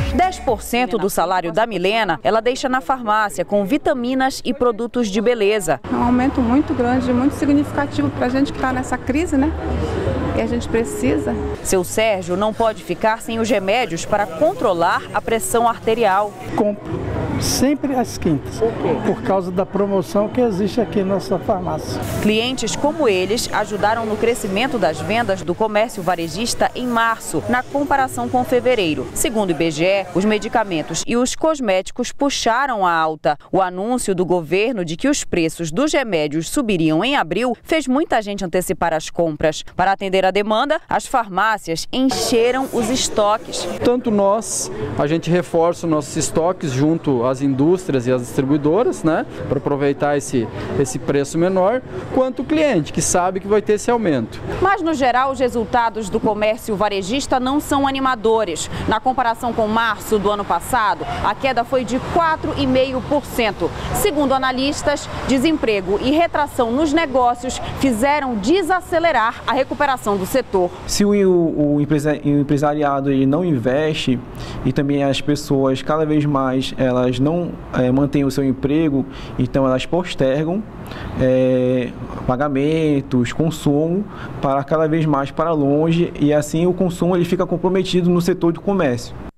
10% do salário da Milena ela deixa na farmácia com vitaminas e produtos de beleza. É um aumento muito grande, muito significativo para a gente que está nessa crise, né? E a gente precisa. Seu Sérgio não pode ficar sem os remédios para controlar a pressão arterial. Compro sempre às quintas, por causa da promoção que existe aqui na nossa farmácia. Clientes como eles ajudaram no crescimento das vendas do comércio varejista em março, na comparação com fevereiro. Segundo o IBGE, os medicamentos e os cosméticos puxaram a alta. O anúncio do governo de que os preços dos remédios subiriam em abril fez muita gente antecipar as compras. Para atender a demanda, as farmácias encheram os estoques. Tanto nós, a gente reforça os nossos estoques junto às indústrias e às distribuidoras, né, para aproveitar esse preço menor, quanto o cliente, que sabe que vai ter esse aumento. Mas, no geral, os resultados do comércio varejista não são animadores. Na comparação com março do ano passado, a queda foi de 4,5%. Segundo analistas, desemprego e retração nos negócios fizeram desacelerar a recuperação do setor. Se o empresariado ele não investe e também as pessoas cada vez mais elas não mantêm o seu emprego, então elas postergam pagamentos, consumo para cada vez mais para longe, e assim o consumo ele fica comprometido no setor de comércio.